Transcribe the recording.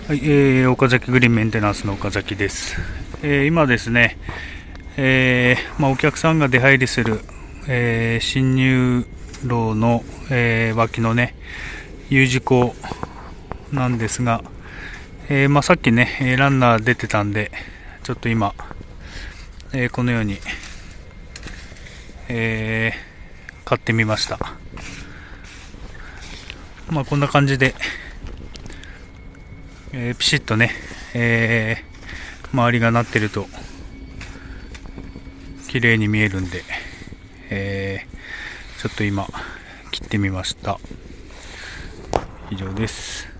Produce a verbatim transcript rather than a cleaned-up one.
はい、えー、岡崎グリーンメンテナンスの岡崎です。えー、今ですね、えーまあ、お客さんが出入りする、えー、進入路の、えー、脇のね U 字工なんですが、えーまあ、さっきねランナー出てたんでちょっと今、えー、このように、えー、買ってみました。まあ、こんな感じで、えー、ピシッとね、えー、周りがなってると綺麗に見えるんで、えー、ちょっと今切ってみました。以上です。